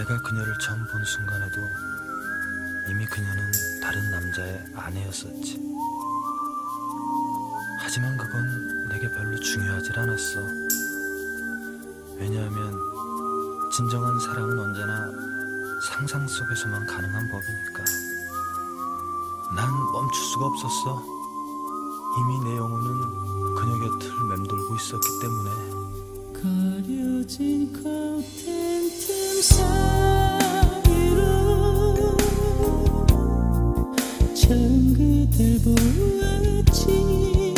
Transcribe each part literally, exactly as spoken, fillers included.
내가 그녀를 처음 본 순간에도 이미 그녀는 다른 남자의 아내였었지. 하지만 그건 내게 별로 중요하질 않았어. 왜냐하면 진정한 사랑은 언제나 상상 속에서만 가능한 법이니까. 난 멈출 수가 없었어. 이미 내 영혼은 그녀 곁을 맴돌고 있었기 때문에. 가려진 커튼 틈 사이로 처음 그댈 보았지.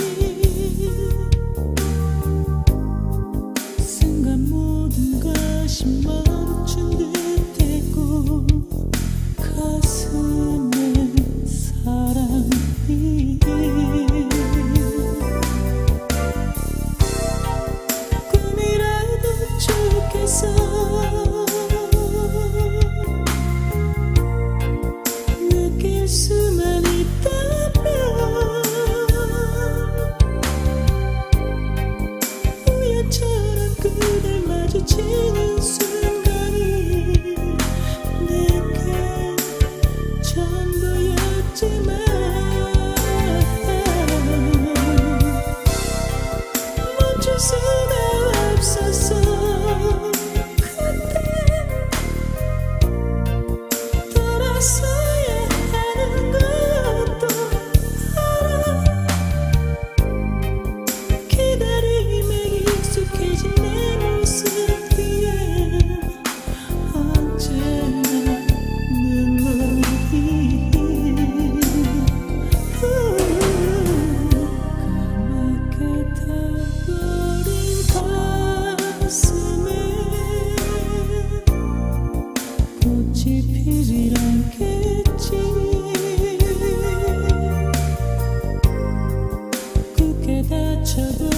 순간 모든 것이 멈춘 듯했고 가슴에 사랑이 꿈이라도 좋겠어. 느낄 수만 있다면 우연처럼 그댈 마주치는 순간이 내게 전부였지만 멈출 수가 없었어. 그때 돌아서야 하는 것도 알아. 기다림에 익숙해진 내 모습 뒤에 언제나 눈물이 까맣게 타버린 가슴에 꽃이 피질 않겠지. 굳게 닫혀버린